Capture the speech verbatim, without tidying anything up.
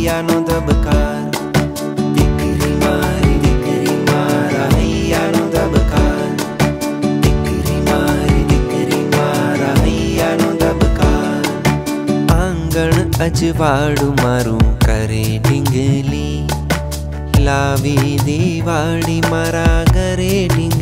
હૈયાનો ધબકાર, દીકરી મારી દીકરી મારા હૈયાનો ધબકાર, દીકરી મારી દીકરી મારા હૈયાનો ધબકાર. આંગણ અજવાળું મારું કરે ઢીંગલી, લાવી દિવાળી મારા ઘરે ઢીંગલી.